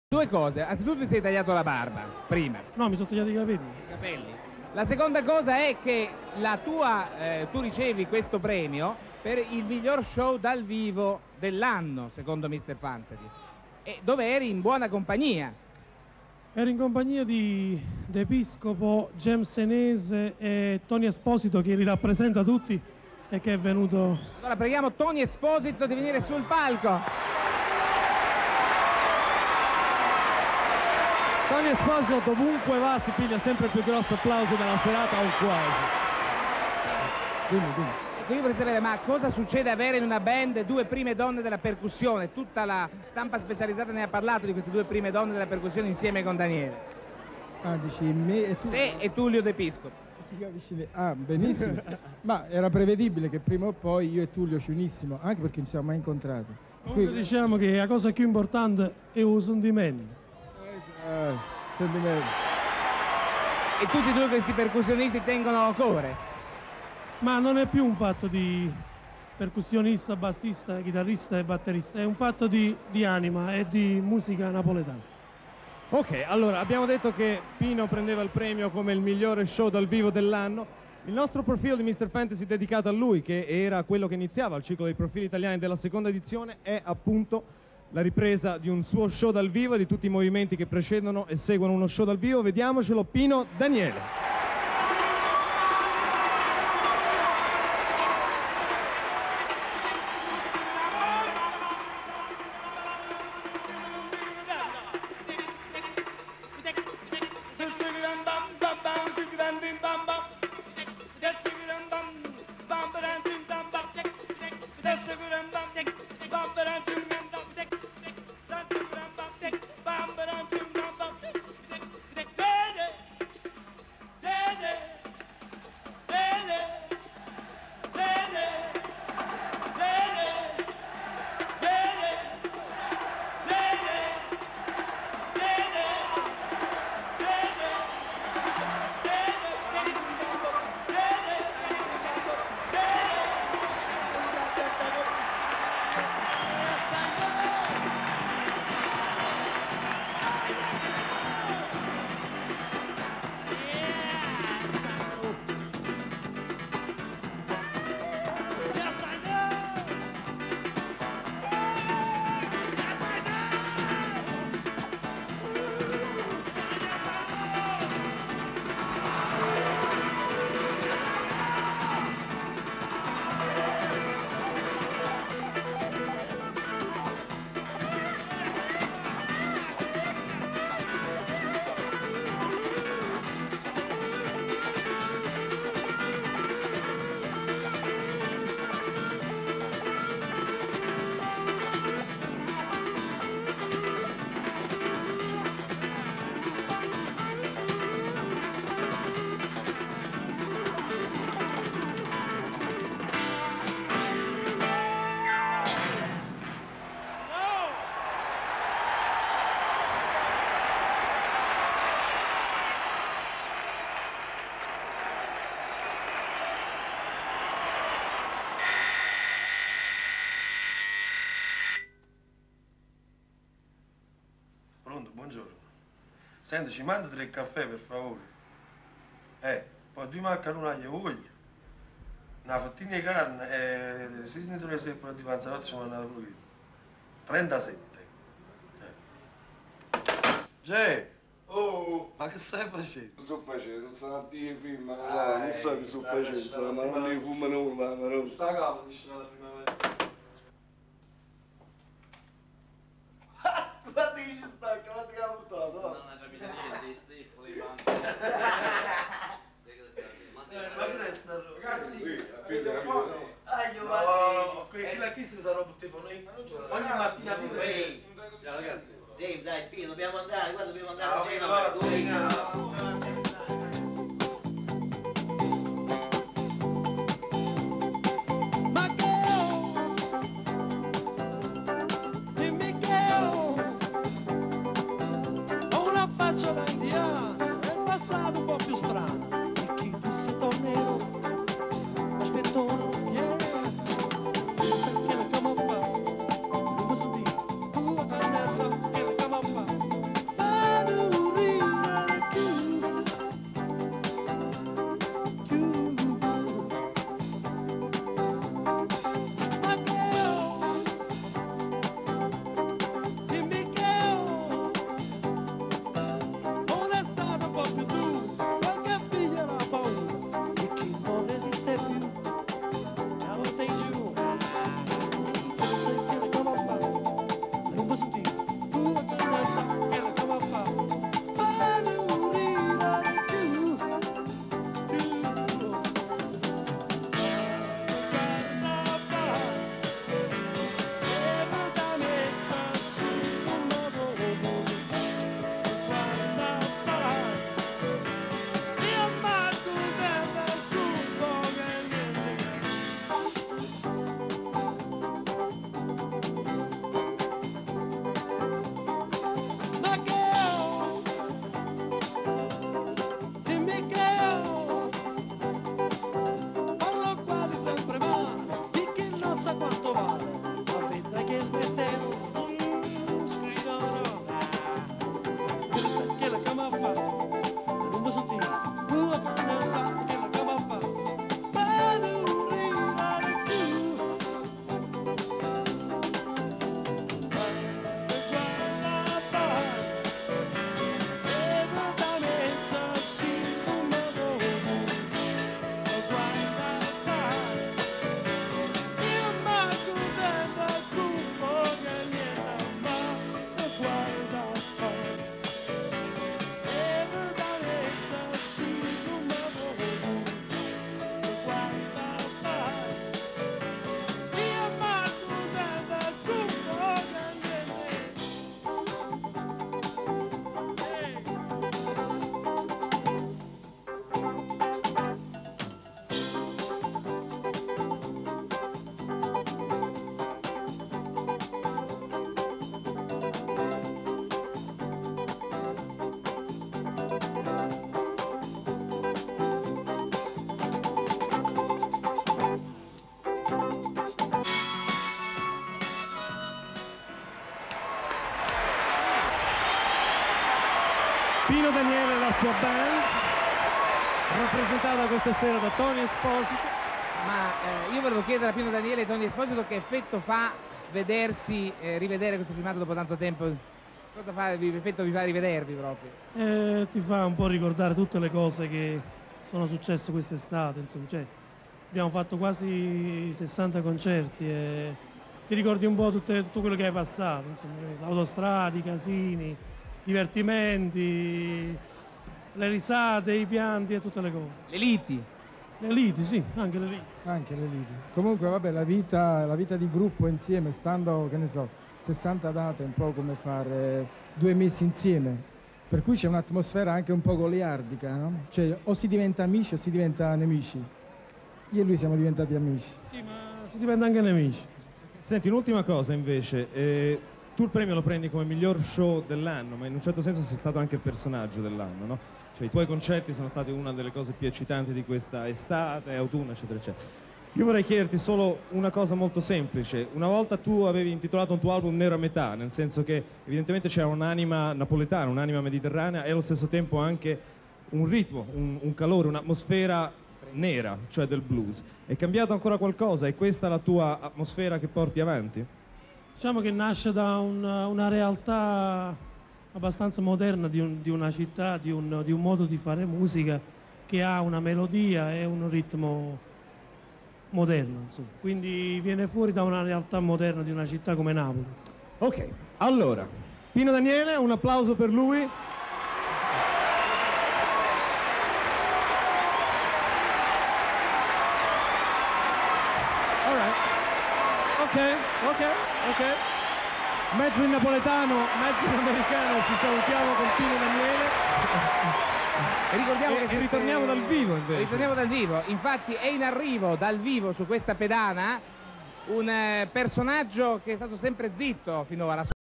Due cose, anzitutto ti sei tagliato la barba, prima. No, mi sono tagliati i capelli. I capelli. La seconda cosa è che tu ricevi questo premio per il miglior show dal vivo dell'anno, secondo Mr. Fantasy, e dove eri in buona compagnia. Ero in compagnia di D'Episcopo, James Senese e Tony Esposito, che li rappresenta tutti e che è venuto... Allora preghiamo Tony Esposito di venire sul palco. Tony Esposito dovunque va si piglia sempre il più grosso applauso della serata o quasi. Dimmi. Ecco, io vorrei sapere, ma cosa succede avere in una band due prime donne della percussione? Tutta la stampa specializzata ne ha parlato di queste due prime donne della percussione insieme con Daniele. Ah, dici me e tu? Te e Tullio D'Episcopo. Ti capisci? Ah, benissimo. Ma era prevedibile che prima o poi io e Tullio ci unissimo, anche perché non ci siamo mai incontrati. Comunque diciamo che la cosa più importante è un sentimento. Sentimento. E tutti e due questi percussionisti tengono core? Ma non è più un fatto di percussionista, bassista, chitarrista e batterista, è un fatto di anima e di musica napoletana. Ok, allora abbiamo detto che Pino prendeva il premio come il migliore show dal vivo dell'anno. Il nostro profilo di Mr. Fantasy dedicato a lui, che era quello che iniziava il ciclo dei profili italiani della seconda edizione, è appunto la ripresa di un suo show dal vivo e di tutti i movimenti che precedono e seguono uno show dal vivo. Vediamocelo, Pino Daniele. Buongiorno. Senti, ci manda 3 caffè per favore. Poi 2 macaroni aglio e olio. Una fettina di carne e 6 snitole di seppolo di panzarotto ci mandate pure io. 37. Jay! Oh! Ma che stai facendo? Non sto facendo, sono a dire film, non so che sto facendo, ma non ne fumano uno, ma non... Sta capo si scena la prima volta. Guarda che ci sta, che l'altra che ha buttato, no? Non è capito niente, i zippoli, i panzi. Ma che resta, ragazzi? Avete capito? No, qui si sarà tipo noi. Ogni mattina più Ragazzi, Dai, Pino, dobbiamo andare, qua dobbiamo andare a cena. Un po' più strano e chi disse tornerò aspetto sai che la camomba non posso dire tua grandezza che la camomba Pino Daniele e la sua band, rappresentata questa sera da Tony Esposito. Ma io volevo chiedere a Pino Daniele e Tony Esposito che effetto fa vedersi, rivedere questo filmato dopo tanto tempo. Cosa fa, effetto vi fa rivedervi proprio? Ti fa un po' ricordare tutte le cose che sono successe quest'estate, insomma, cioè, abbiamo fatto quasi 60 concerti e ti ricordi un po' tutto quello che hai passato, insomma, l'autostrada, i casini, divertimenti, le risate, i pianti e tutte le cose. Le liti. Le liti, sì, anche le liti. Anche le liti. Comunque, vabbè, la vita di gruppo insieme, stando, che ne so, 60 date, è un po' come fare 2 mesi insieme. Per cui c'è un'atmosfera anche un po' goliardica, no? Cioè, o si diventa amici o si diventa nemici. Io e lui siamo diventati amici. Sì, ma si diventa anche nemici. Senti, un'ultima cosa invece, tu il premio lo prendi come miglior show dell'anno, ma in un certo senso sei stato anche il personaggio dell'anno, no? Cioè i tuoi concerti sono stati una delle cose più eccitanti di questa estate, autunno, eccetera, eccetera. Io vorrei chiederti solo una cosa molto semplice. Una volta tu avevi intitolato un tuo album Nero a metà, nel senso che evidentemente c'era un'anima napoletana, un'anima mediterranea e allo stesso tempo anche un ritmo, un calore, un'atmosfera nera, cioè del blues. È cambiato ancora qualcosa? È questa la tua atmosfera che porti avanti? Diciamo che nasce da una realtà abbastanza moderna di una città, di un modo di fare musica che ha una melodia e un ritmo moderno, insomma. Quindi viene fuori da una realtà moderna di una città come Napoli. Ok, allora, Pino Daniele, un applauso per lui. Ok. Mezzo in napoletano, mezzo in americano, ci salutiamo con Pino Daniele. E ricordiamo che e ritorniamo dal vivo invece. Ritorniamo dal vivo. Infatti è in arrivo dal vivo su questa pedana un personaggio che è stato sempre zitto finora.